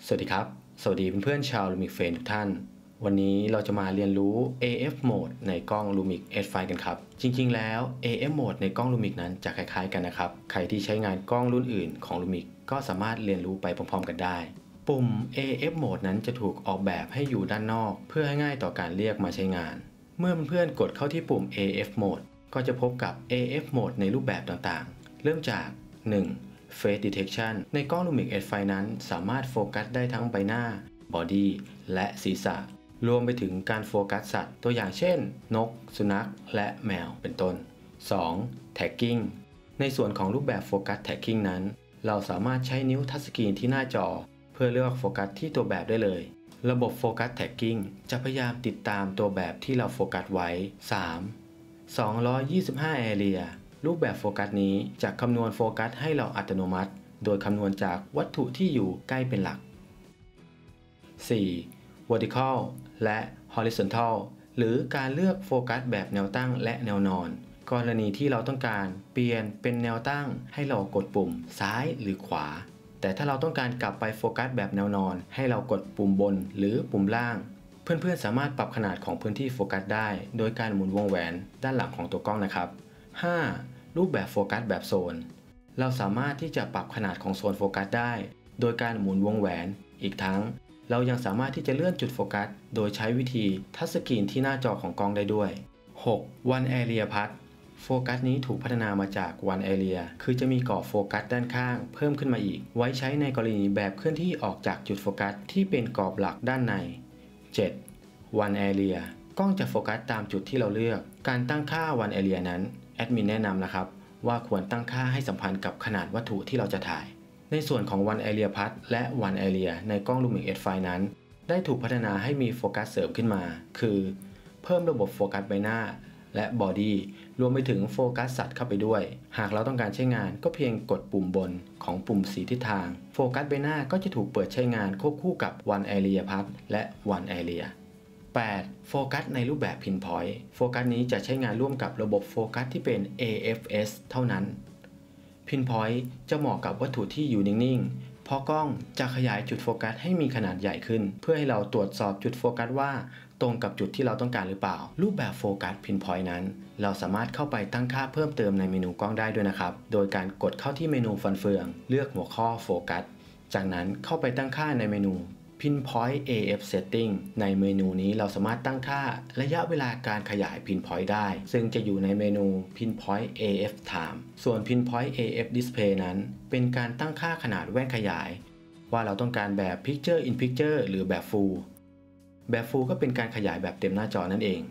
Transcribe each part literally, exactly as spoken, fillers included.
สวัสดีครับสวัสดีเพื่อนๆชาว Lumix Friends ทุกท่านวันนี้เราจะมาเรียนรู้ เอ เอฟ Mode ในกล้อง Lumix เอส ไฟว์ กันครับจริงๆแล้ว เอ เอฟ Mode ในกล้อง Lumix นั้นจะคล้ายๆกันนะครับใครที่ใช้งานกล้องรุ่นอื่นของ Lumix ก็สามารถเรียนรู้ไปพร้อมๆกันได้ปุ่ม เอ เอฟ Mode นั้นจะถูกออกแบบให้อยู่ด้านนอกเพื่อให้ง่ายต่อการเรียกมาใช้งานเมื่อเพื่อนๆกดเข้าที่ปุ่ม เอ เอฟ Mode ก็จะพบกับ เอ เอฟ Mode ในรูปแบบต่างๆเริ่มจาก หนึ่งFace Detection ในกล้อง Lumix เอส ไฟว์ นั้นสามารถโฟกัสได้ทั้งใบหน้า บอดี้ และศีรษะรวมไปถึงการโฟกัสสัตว์ตัวอย่างเช่นนก สุนัข และแมวเป็นต้น สอง Tagging ในส่วนของรูปแบบโฟกัส Tagging นั้นเราสามารถใช้นิ้วทัชสกรีนที่หน้าจอเพื่อเลือกโฟกัสที่ตัวแบบได้เลยระบบโฟกัส Tagging จะพยายามติดตามตัวแบบที่เราโฟกัสไว้ สาม สองร้อยยี่สิบห้า Areaรูปแบบโฟกัสนี้จะคำนวณโฟกัสให้เราอัตโนมัติโดยคำนวณจากวัตถุที่อยู่ใกล้เป็นหลัก สี่ Vertical และ Horizontal หรือการเลือกโฟกัสแบบแนวตั้งและแนวนอนกรณีที่เราต้องการเปลี่ยนเป็นแนวตั้งให้เรากดปุ่มซ้ายหรือขวาแต่ถ้าเราต้องการกลับไปโฟกัสแบบแนวนอนให้เรากดปุ่มบนหรือปุ่มล่างเพื่อนๆสามารถปรับขนาดของพื้นที่โฟกัสได้โดยการหมุนวงแหวนด้านหลังของตัวกล้องนะครับ ห้า รูปแบบโฟกัสแบบโซนเราสามารถที่จะปรับขนาดของโซนโฟกัสได้โดยการหมุนวงแหวนอีกทั้งเรายังสามารถที่จะเลื่อนจุดโฟกัสโดยใช้วิธีทัชสกรีนที่หน้าจอของกล้องได้ด้วย หก One Area Path โฟกัสนี้ถูกพัฒนามาจาก One Area คือจะมีกรอบโฟกัสด้านข้างเพิ่มขึ้นมาอีกไว้ใช้ในกรณีแบบเคลื่อนที่ออกจากจุดโฟกัสที่เป็นกรอบหลักด้านใน เจ็ด One Area กล้องจะโฟกัสตามจุดที่เราเลือกการตั้งค่า One Area นั้นแอดมินแนะนำนะครับว่าควรตั้งค่าให้สัมพันธ์กับขนาดวัตถุที่เราจะถ่ายในส่วนของ One Area Path และ One Area ในกล้อง Lumix เอส ไฟว์ นั้นได้ถูกพัฒนาให้มีโฟกัสเสริมขึ้นมาคือเพิ่มระบบโฟกัสใบหน้าและบอดี้รวมไปถึงโฟกัสสัตว์เข้าไปด้วยหากเราต้องการใช้งานก็เพียงกดปุ่มบนของปุ่มสีทิศทางโฟกัสใบหน้าก็จะถูกเปิดใช้งานควบคู่กับ One Area Path และ One Area แปด โฟกัสในรูปแบบ Pinpoint โฟกัสนี้จะใช้งานร่วมกับระบบโฟกัสที่เป็น เอ เอฟ เอส เท่านั้น Pinpoint จะเหมาะกับวัตถุที่อยู่นิ่งๆเพราะกล้องจะขยายจุดโฟกัสให้มีขนาดใหญ่ขึ้นเพื่อให้เราตรวจสอบจุดโฟกัสว่าตรงกับจุดที่เราต้องการหรือเปล่ารูปแบบโฟกัส Pinpoint นั้นเราสามารถเข้าไปตั้งค่าเพิ่มเติมในเมนูกล้องได้ด้วยนะครับโดยการกดเข้าที่เมนูฟันเฟืองเลือกหัวข้อโฟกัสจากนั้นเข้าไปตั้งค่าในเมนูPinpoint เอ เอฟ Setting ในเมนูนี้เราสามารถตั้งค่าระยะเวลาการขยาย Pinpoint ได้ซึ่งจะอยู่ในเมนู Pinpoint เอ เอฟ Time ส่วน Pinpoint เอ เอฟ Display นั้นเป็นการตั้งค่าขนาดแว่นขยายว่าเราต้องการแบบ Picture in Picture หรือแบบ Full แบบ Full ก็เป็นการขยายแบบเต็มหน้าจอนั่นเอง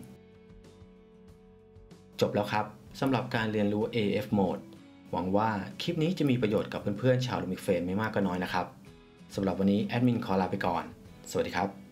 จบแล้วครับสำหรับการเรียนรู้ เอ เอฟ Mode หวังว่าคลิปนี้จะมีประโยชน์กับเพื่อนๆชาว Lumix Friends ไม่มากก็น้อยนะครับสำหรับวันนี้แอดมินขอลาไปก่อนสวัสดีครับ